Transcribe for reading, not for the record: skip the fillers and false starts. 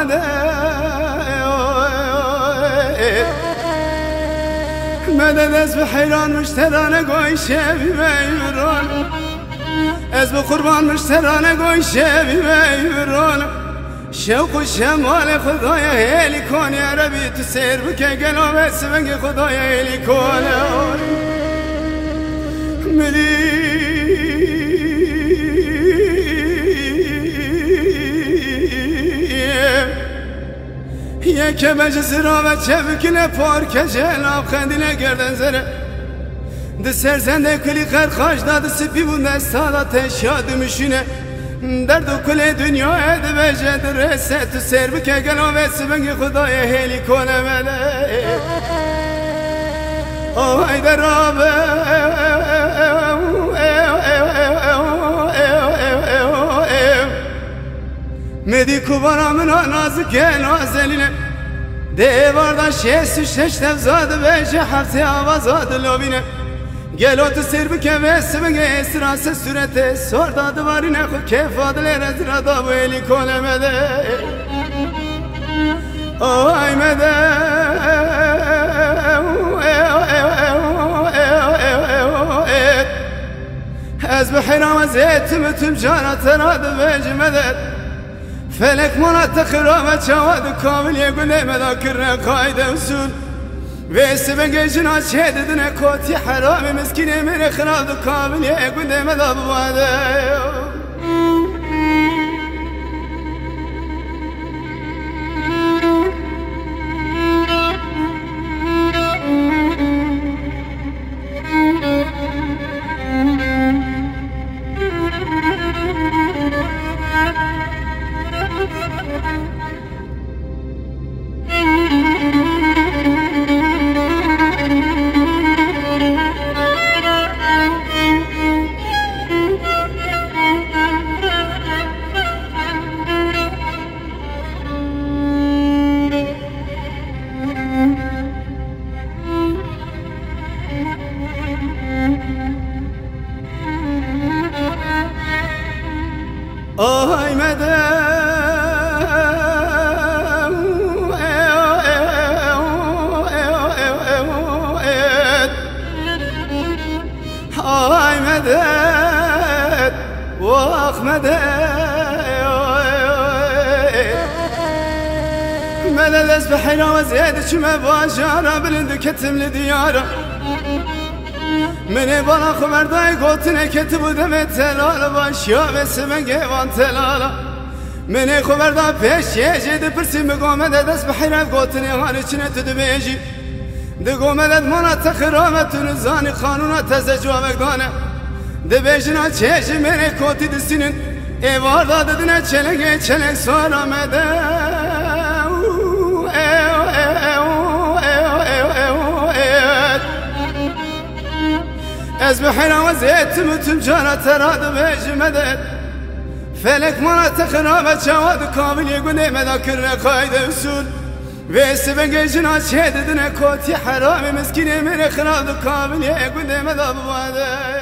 مده مدد از به حیران مشترانه گوی شبی بیوران از به قربان مشترانه گوی شبی بیوران شوق و شمال خدای هیلی کن یا ربی تو سیر بکه گلو بس بگی خدای هیلی کن ملی یک بچه زیرا بچه بکنه پارکه جلاب خندینه گردن زره ده سرزنده کلی خرخاش داده سپی بود دستا تشاد میشینه در دو کل دنیا ده بجه ده رسه تو سر بکه گلو بس بگی خدای هیلی کنه مله آهای در رابه مدی کوبانا منا نازکه نازلینه دیواردان شش تفزاده بشه هفته آوازاده لابینه گلو تو سیر بکه بس بگه استراس صورت سرداده وارینه خود کفاده لیرز را دا بیلی کنه مده آی مده از بحیرام از ایتمتم جانت را دا بجه مده فلك مرات خرافة شواد كامل يقول لي ماذا كرنا قايد وسول بس بقى جنا شهدنا كوتي حرامي مسكين من خراب كامل يقول لي ماذا بواده آهای مده آهای مده واخ مده مدد از بحیرا و زیده چمه باشارا بلند کتم لدیارا منی بالا خبردای گوتنه کتی بودم تلالا باشیا بسمن گیوان تلالا منی خبردای پیش یجی پرسی مگومده دست بحیرت گوتنه هانی چنه تو دو بیجی ده گومدد مانا تخرامتون زانی قانونا تزجوابک دانه ده بیجنا چیجی منی کوتی دستینن ایوار داده دنه چلنگه چلنگ سوال آمده از بحیرام از ایتمتم جانت را دو بیجی مدد فلک مانا تخرامت شواد کامل یگونه مدا کرنه قاید اصول ویس بگه جنا چه ددنه کوتی حرامی مسکینه من خراب کامل یگونه مدا بواده